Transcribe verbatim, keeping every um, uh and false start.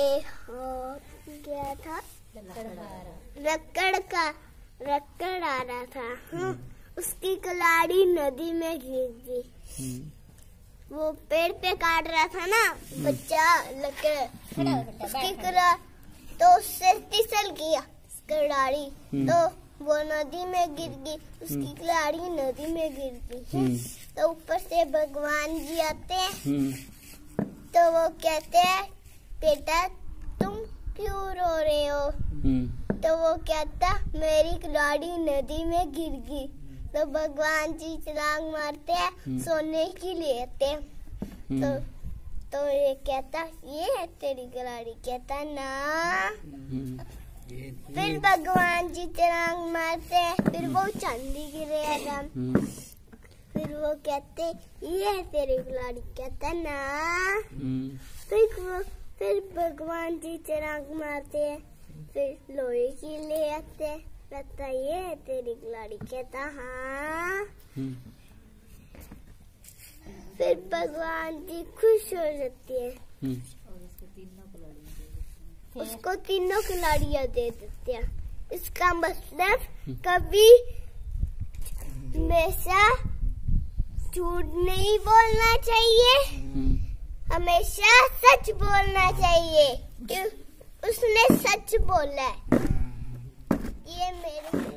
हो गया था, रक्कड़ का रक्कड़ आ रहा था। हाँ, उसकी कलाड़ी नदी में गिर गई। वो पेड़ पे काट रहा था ना बच्चा लकड़, उसकी कला तो उससे फिसल गया कलाड़ी, तो वो नदी में गिर गई। उसकी कलाड़ी नदी में गिर गई। तो ऊपर से भगवान जी आते हैं, तो वो कहते हैं बेटा तुम क्यों रो रहे हो? तो वो कहता मेरी कलाड़ी नदी में गिर गई। तो भगवान जी छलांग मारते हैं, सोने की लेते हैं। तो तो ये कहता ये है तेरी कलाड़ी, कहता ना। फिर भगवान जी छलांग मारते हैं, फिर वो चांदी गिरे आदम। फिर वो कहते ये है तेरी कलाड़ी, कहता ना। फिर वो फिर भगवान जी छलांग मारते हैं, फिर लोहे की ले आते हैं, कहता ये है तेरी कलाड़ी, कहता हाँ। फिर भगवान जी खुश हो जाती है, उसको तीनों खिलाड़ियाँ दे देते हैं। इसका मतलब कभी हमेशा झूठ नहीं बोलना चाहिए, हमेशा सच बोलना चाहिए। उसने सच बोला है। ये मेरे